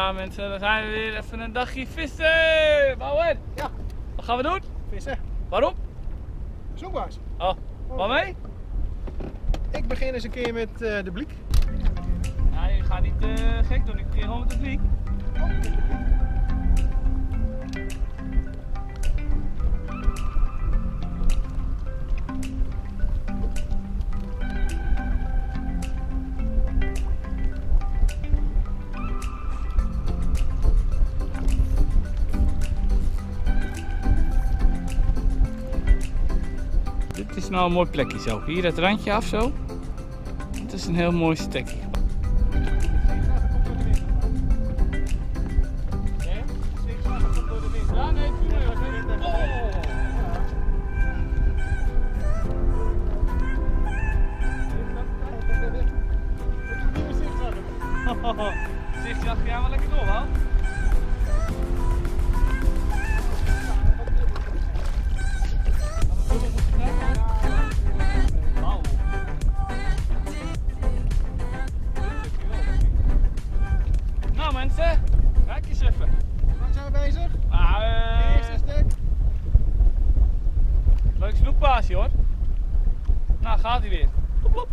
Ja mensen, dan zijn we weer even een dagje vissen! Bouwer! Ja. Wat gaan we doen? Vissen. Waarom? Zoekbaars. Oh, waarmee? Ik begin eens een keer met de bliek. Ja, je gaat niet gek doen, ik begin gewoon met de vlieg. Dit is nou een mooi plekje zo. Hier het randje af zo. Het is een heel mooi stekje. Ja, nee, zigzag, ga maar lekker door, man. Nou mensen, kijk eens even. Waar zijn we bezig? Eerste stuk. Leuk snoekpaasje hoor. Nou gaat hij weer. Plop, plop.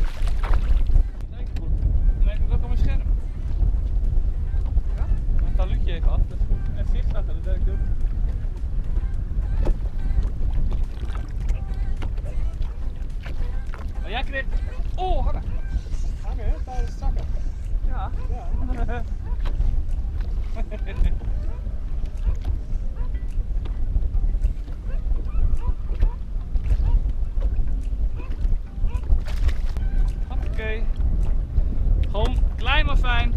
Dan lijkt het ook op mijn scherm. Ja? Mijn talutje even af, dat is goed. En zigzaggen, dat wil ik doen. Maar jij kreeg... Oh, hangen. Hangen hè, tijdens het zakken. Ja. Ja. Oké. Gewoon klein maar fijn.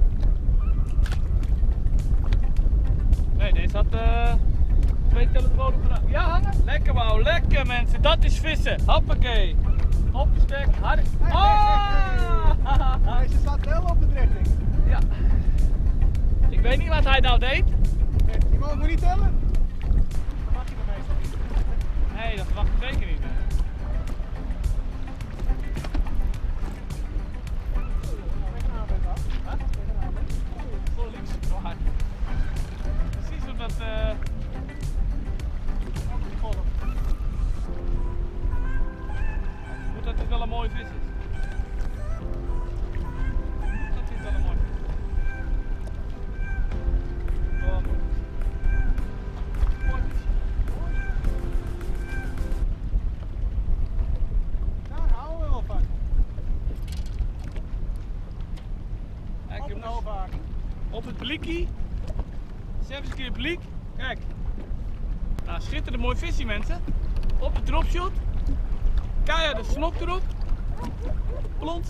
Nee, deze had 2 telefoons gedaan. Ja, hangen. Lekker wauw, lekker mensen. Dat is vissen. Hoppakee. Op je stek. Hard. Oh! Deze staat wel op de richting. Ja. Ik weet niet wat hij nou deed. Die mogen we niet tellen. Dat mag je er meestal niet. Nee, dat verwacht ik zeker niet. Voor links. Precies op dat goed dat dit wel een mooie vis is. Goed dat dit wel een mooie vis is. Oh, mooi visje. Daar houden we wel van. Kijk, Op een jongens. overhaking. Op het blikkie. Zelfs eens een keer blik. Kijk. Nou, schitterend mooi visje mensen. Op de dropshot. Keihard de snok erop. Plons.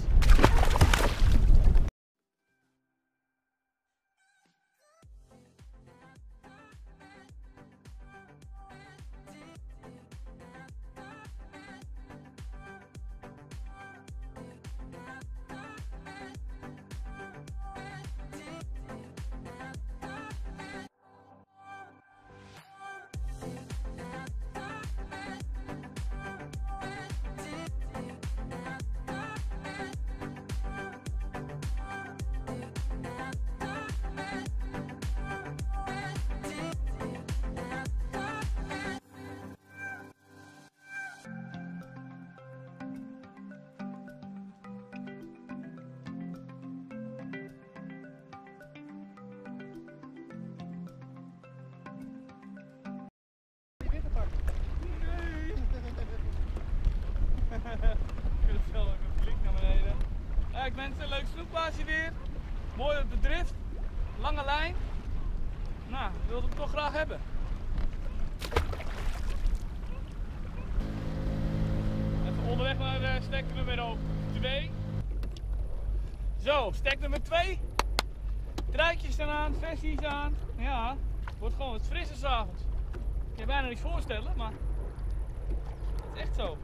Kijk mensen, leuk snoekpaasje weer. Mooi op de drift. Lange lijn. Nou, ik wilde het toch graag hebben. Even onderweg naar stek nummer 2. Zo, stek nummer 2. Truitjes eraan, versies aan. Ja, het wordt gewoon wat frisser 's avonds. Ik kan je bijna niet voorstellen, maar het is echt zo.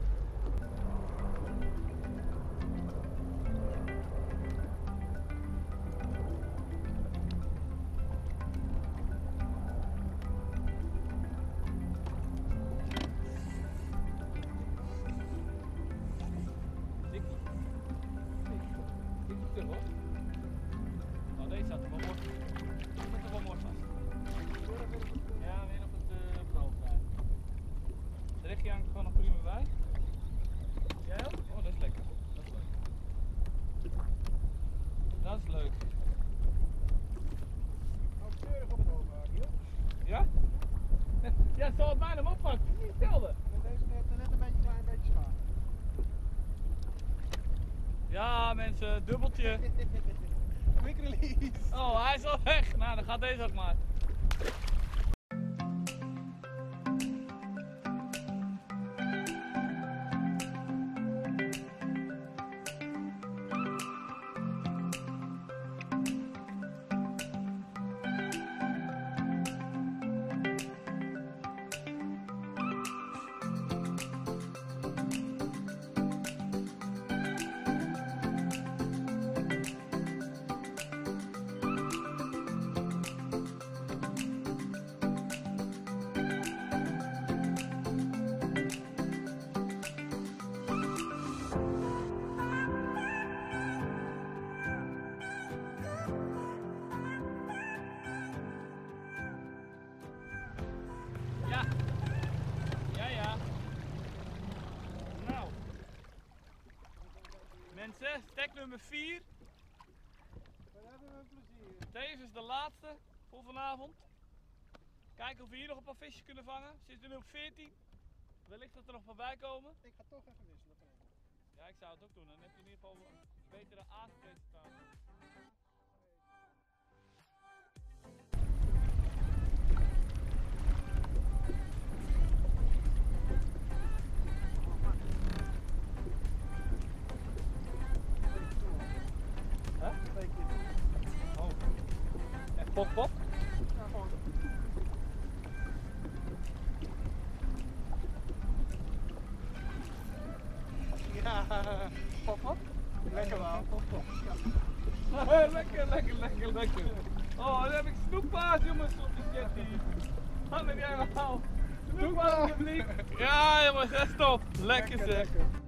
Dikkie terug hoor. Nou, deze had er wel op. Egje hangt er gewoon nog prima bij. Jij ook? Oh, dat is lekker. Dat is leuk. Dat is leuk. Nou, keurig op het oog houden, joh. Ja? Ja, het zal het mij hem oppakken. Het is niet hetzelfde. Deze heeft net een klein beetje schaar. Ja, mensen, dubbeltje. Quick release. Oh, hij is al weg. Nou, dan gaat deze ook maar. Ja. Ja. Nou. Mensen, stek nummer 4. Dan hebben we plezier. Deze is de laatste voor vanavond. Kijken of we hier nog een paar visjes kunnen vangen. We zitten nu op 14. Wellicht dat er nog een paar bij komen. Ik ga toch even wisselen. Ja, ik zou het ook doen. Dan heb je in ieder geval een betere aardpresentatie. Oh. En pop pop? Ja, gewoon. Ja, pop. Lekker wel. Pop. Ja. Lekker. Oh, dan heb ik snoepbaas, jongens, op de jetty. Wat heb jij gehaald? Snoepbaas, alsjeblieft. Ja, jongens, dat is top. Lekker zeg. Lekker.